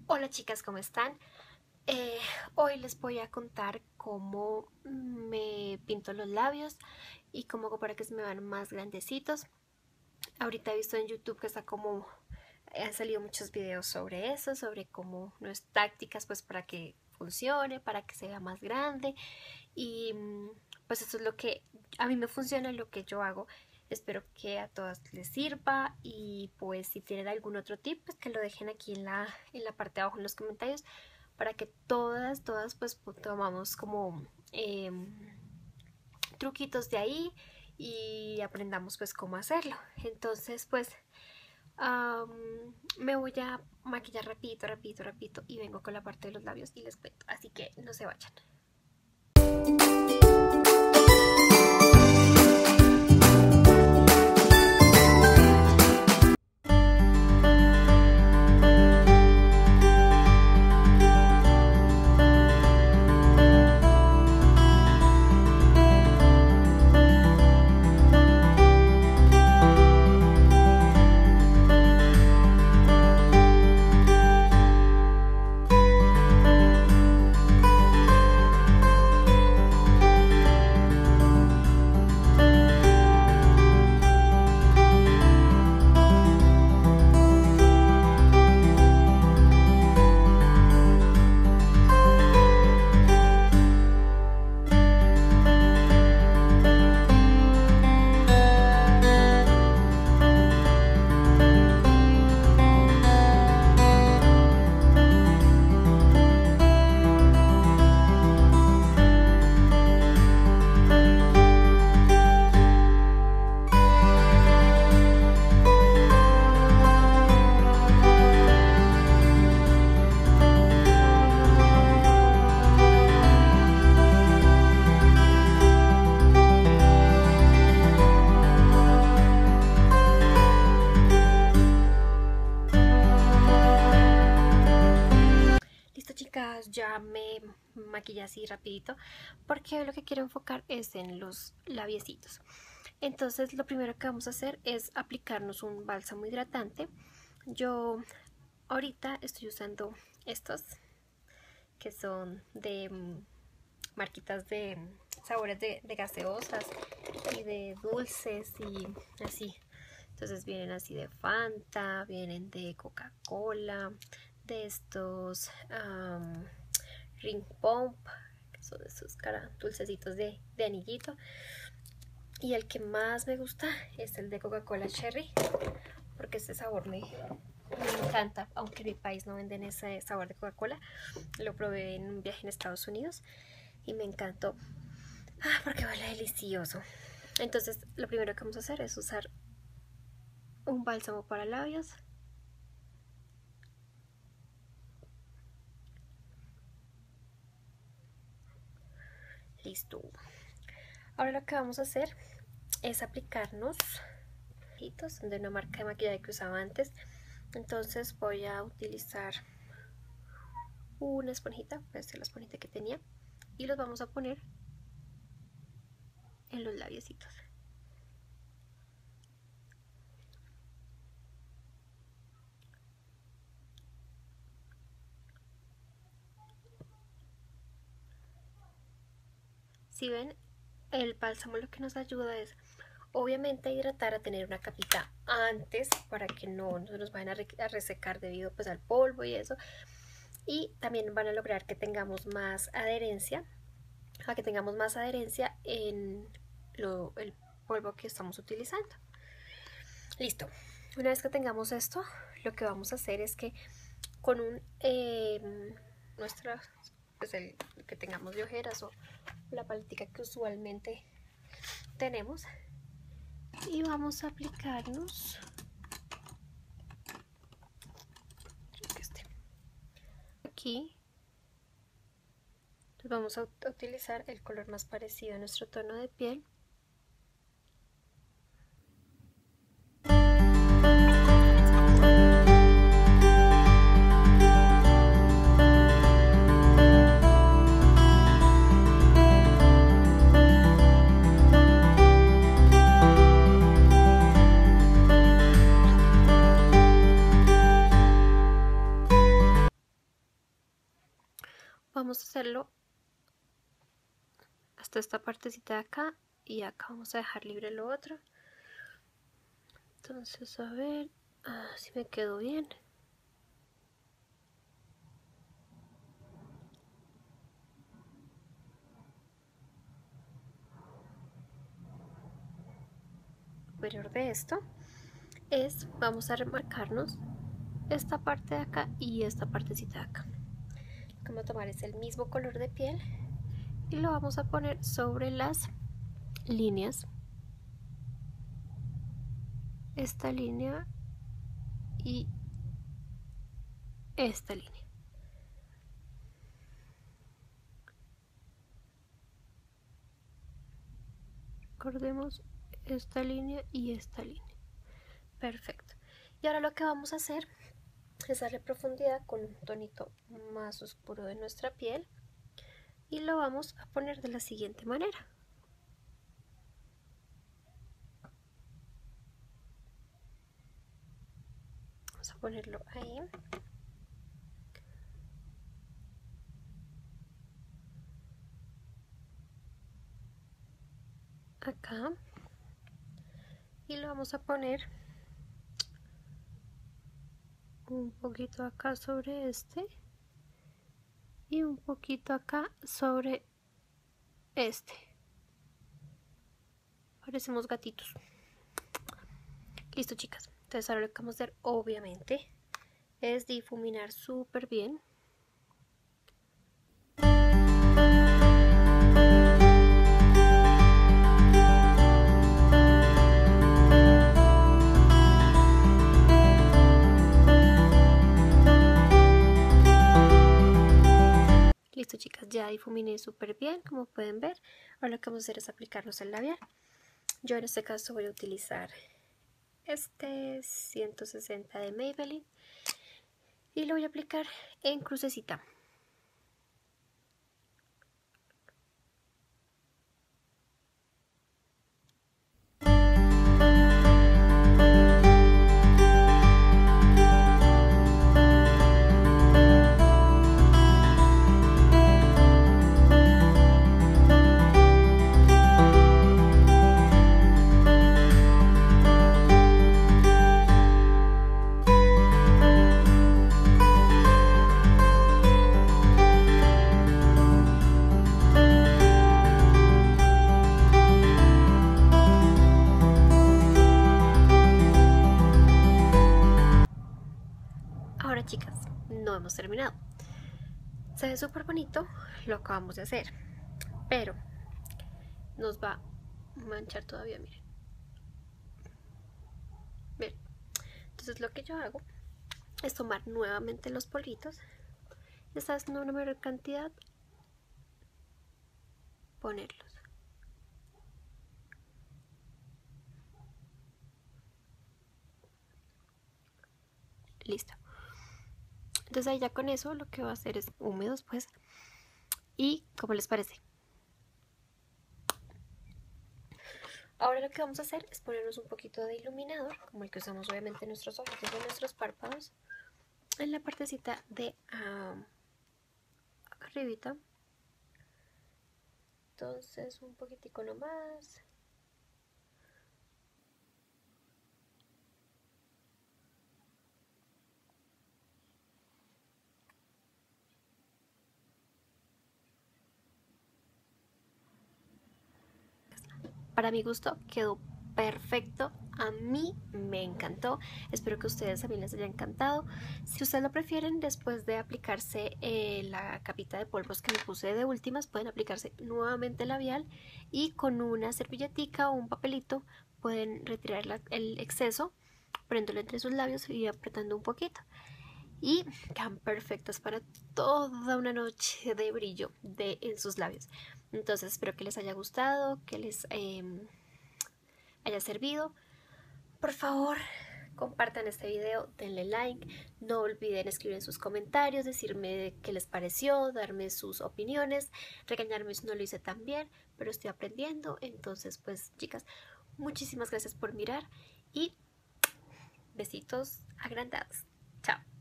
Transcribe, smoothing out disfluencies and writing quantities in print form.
Hola chicas, ¿cómo están? Hoy les voy a contar cómo me pinto los labios y cómo hago para que se me vean más grandecitos. Ahorita he visto en YouTube que han salido muchos videos sobre eso, sobre cómo nuestras tácticas pues para que funcione, para que se vea más grande y pues eso es lo que a mí me funciona, lo que yo hago. Espero que a todas les sirva y pues si tienen algún otro tip pues que lo dejen aquí en la parte de abajo en los comentarios para que todas pues tomamos como truquitos de ahí y aprendamos pues cómo hacerlo. Entonces pues me voy a maquillar rapidito y vengo con la parte de los labios y les cuento, así que no se vayan. Ya me maquillé así rapidito porque lo que quiero enfocar es en los labiecitos. Entonces lo primero que vamos a hacer es aplicarnos un bálsamo hidratante. Yo ahorita estoy usando estos que son de marquitas de sabores de gaseosas y de dulces y así. Entonces vienen así de Fanta, vienen de Coca-Cola, de estos Ring Pump, que son esos dulcecitos de anillito. Y el que más me gusta es el de Coca-Cola Cherry, porque este sabor me encanta, aunque en mi país no venden ese sabor de Coca-Cola. Lo probé en un viaje en Estados Unidos y me encantó, porque huele delicioso. Entonces lo primero que vamos a hacer es usar un bálsamo para labios. Listo. Ahora lo que vamos a hacer es aplicarnos de una marca de maquillaje que usaba antes. Entonces voy a utilizar una esponjita, esta es la esponjita que tenía, y los vamos a poner en los labiecitos. Si ven, el bálsamo lo que nos ayuda es obviamente a hidratar, a tener una capita antes para que no nos vayan a resecar debido pues al polvo y eso, y también van a lograr que tengamos más adherencia, en el polvo que estamos utilizando. Listo. Una vez que tengamos esto, lo que vamos a hacer es que con un pues el que tengamos de ojeras o la paletica que usualmente tenemos, y vamos a aplicarnos aquí. Entonces vamos a utilizar el color más parecido a nuestro tono de piel. vamos a hacerlo hasta esta partecita de acá y acá vamos a dejar libre lo otro. Entonces a ver si me quedó bien. Superior de esto vamos a remarcarnos esta parte de acá y esta partecita de acá. Lo que vamos a tomar es el mismo color de piel y lo vamos a poner sobre las líneas, esta línea y esta línea. Recordemos esta línea y esta línea. Perfecto. Y ahora lo que vamos a hacer es darle profundidad con un tonito más oscuro de nuestra piel y lo vamos a poner de la siguiente manera. Vamos a ponerlo ahí. Acá. Y lo vamos a poner un poquito acá sobre este y un poquito acá sobre este. Parecemos gatitos. Listo, chicas. Entonces ahora lo que vamos a hacer, obviamente, es difuminar súper bien. Listo, chicas, ya difuminé súper bien, como pueden ver. Ahora lo que vamos a hacer es aplicarnos el labial. Yo en este caso voy a utilizar este 160 de Maybelline y lo voy a aplicar en crucecita. Ahora, chicas, no hemos terminado. Se ve súper bonito, lo acabamos de hacer, pero nos va a manchar todavía, miren. Bien. Entonces lo que yo hago es tomar nuevamente los polvitos, esta vez no una menor cantidad, ponerlos. Listo. Entonces ahí ya con eso lo que va a hacer es húmedos pues. ¿Y cómo les parece? Ahora lo que vamos a hacer es ponernos un poquito de iluminador, como el que usamos obviamente en nuestros ojos y en nuestros párpados, en la partecita de acá arribita. Entonces un poquitico nomás. Para mi gusto quedó perfecto, a mí me encantó, espero que a ustedes también les haya encantado. Si ustedes lo prefieren, después de aplicarse la capita de polvos que me puse de últimas, pueden aplicarse nuevamente el labial y con una servilletica o un papelito pueden retirar el exceso, poniéndolo entre sus labios y apretando un poquito. Y quedan perfectas para toda una noche de brillo en sus labios. Entonces espero que les haya gustado, que les haya servido. Por favor, compartan este video, denle like, no olviden escribir en sus comentarios, decirme qué les pareció, darme sus opiniones, regañarme si no lo hice tan bien, pero estoy aprendiendo. Entonces pues chicas, muchísimas gracias por mirar y besitos agrandados. Chao.